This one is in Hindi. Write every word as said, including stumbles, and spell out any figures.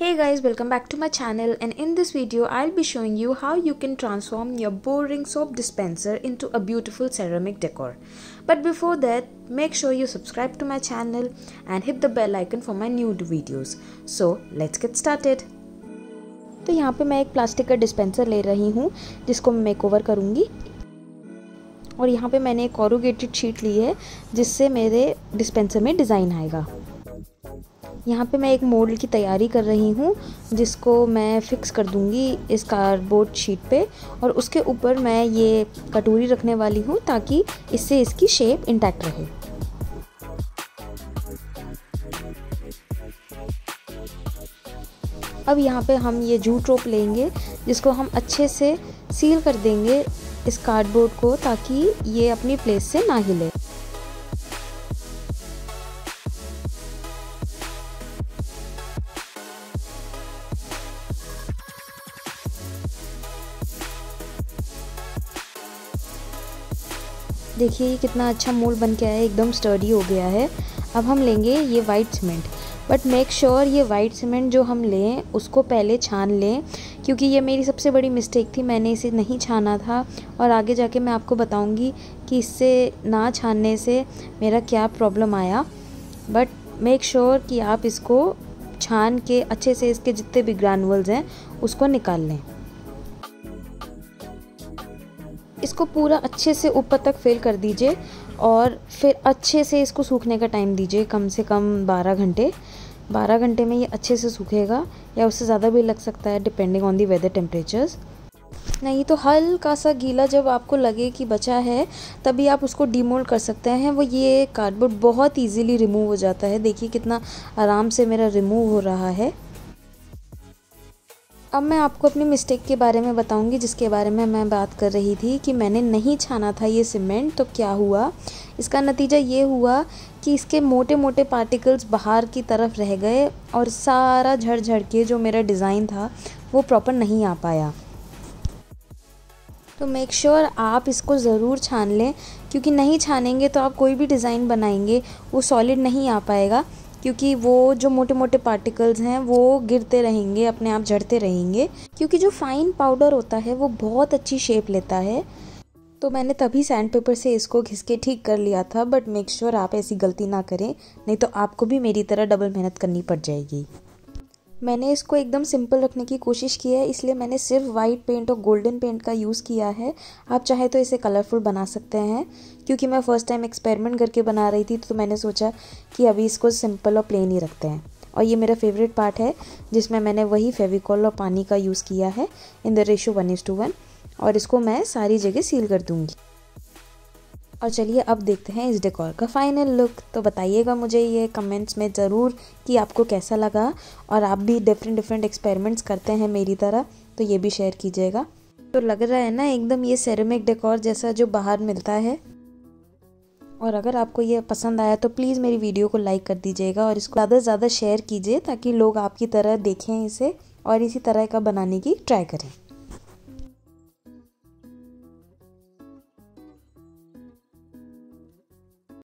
Hey guys, welcome back to my channel, and in this video I'll be showing you how you can transform your boring soap dispenser into a beautiful ceramic decor. But before that, make sure you subscribe to my channel and hit the bell icon for my new videos. So let's get started. तो यहाँ पे मैं एक प्लास्टिक का डिस्पेंसर ले रही हूँ जिसको मैं मेकओवर करूँगी, और यहाँ पे मैंने एक कोरुगेटेड शीट ली है जिससे मेरे डिस्पेंसर में डिज़ाइन आएगा। यहाँ पे मैं एक मोल्ड की तैयारी कर रही हूँ जिसको मैं फिक्स कर दूँगी इस कार्डबोर्ड शीट पे, और उसके ऊपर मैं ये कटोरी रखने वाली हूँ ताकि इससे इसकी शेप इंटैक्ट रहे। अब यहाँ पे हम ये जूट रोप लेंगे जिसको हम अच्छे से सील कर देंगे इस कार्डबोर्ड को ताकि ये अपनी प्लेस से ना हिले। देखिए ये कितना अच्छा मोल्ड बन के आया है, एकदम स्टर्डी हो गया है। अब हम लेंगे ये white cement, but make sure ये वाइट सीमेंट जो हम लें उसको पहले छान लें, क्योंकि ये मेरी सबसे बड़ी मिस्टेक थी, मैंने इसे नहीं छाना था और आगे जाके मैं आपको बताऊंगी कि इससे ना छानने से मेरा क्या प्रॉब्लम आया। बट मेक श्योर कि आप इसको छान के अच्छे से इसके जितने भी ग्रैनुअल्स हैं उसको निकाल लें। इसको पूरा अच्छे से ऊपर तक फिल कर दीजिए और फिर अच्छे से इसको सूखने का टाइम दीजिए, कम से कम बारह घंटे। बारह घंटे में ये अच्छे से सूखेगा, या उससे ज़्यादा भी लग सकता है depending on the weather temperatures. नहीं तो हल्का सा गीला जब आपको लगे कि बचा है तभी आप उसको डीमोल्ड कर सकते हैं। वो ये कार्डबोर्ड बहुत ईजीली रिमूव हो जाता है। देखिए कितना आराम से मेरा रिमूव हो रहा है। अब मैं आपको अपनी मिस्टेक के बारे में बताऊंगी जिसके बारे में मैं बात कर रही थी कि मैंने नहीं छाना था ये सीमेंट। तो क्या हुआ, इसका नतीजा ये हुआ कि इसके मोटे मोटे पार्टिकल्स बाहर की तरफ रह गए और सारा झड़ झड़ के जो मेरा डिज़ाइन था वो प्रॉपर नहीं आ पाया। तो मेक श्योर आप इसको ज़रूर छान लें, क्योंकि नहीं छानेंगे तो आप कोई भी डिज़ाइन बनाएंगे वो सॉलिड नहीं आ पाएगा, क्योंकि वो जो मोटे मोटे पार्टिकल्स हैं वो गिरते रहेंगे, अपने आप झड़ते रहेंगे। क्योंकि जो फाइन पाउडर होता है वो बहुत अच्छी शेप लेता है। तो मैंने तभी सैंड पेपर से इसको घिस के ठीक कर लिया था, बट मेक श्योर आप ऐसी गलती ना करें, नहीं तो आपको भी मेरी तरह डबल मेहनत करनी पड़ जाएगी। मैंने इसको एकदम सिंपल रखने की कोशिश की है, इसलिए मैंने सिर्फ वाइट पेंट और गोल्डन पेंट का यूज़ किया है। आप चाहे तो इसे कलरफुल बना सकते हैं, क्योंकि मैं फ़र्स्ट टाइम एक्सपेरिमेंट करके बना रही थी तो मैंने सोचा कि अभी इसको सिंपल और प्लेन ही रखते हैं। और ये मेरा फेवरेट पार्ट है जिसमें मैंने वही फेविकॉल और पानी का यूज़ किया है in the ratio one is to one, और इसको मैं सारी जगह सील कर दूँगी। और चलिए अब देखते हैं इस डेकोर का फाइनल लुक। तो बताइएगा मुझे ये कमेंट्स में ज़रूर कि आपको कैसा लगा, और आप भी डिफरेंट डिफरेंट एक्सपेरिमेंट्स करते हैं मेरी तरह तो ये भी शेयर कीजिएगा। तो लग रहा है ना एकदम ये सेरेमिक डेकोर जैसा जो बाहर मिलता है। और अगर आपको ये पसंद आया तो प्लीज़ मेरी वीडियो को लाइक कर दीजिएगा और इसको ज़्यादा से ज़्यादा शेयर कीजिए ताकि लोग आपकी तरह देखें इसे और इसी तरह का बनाने की ट्राई करें।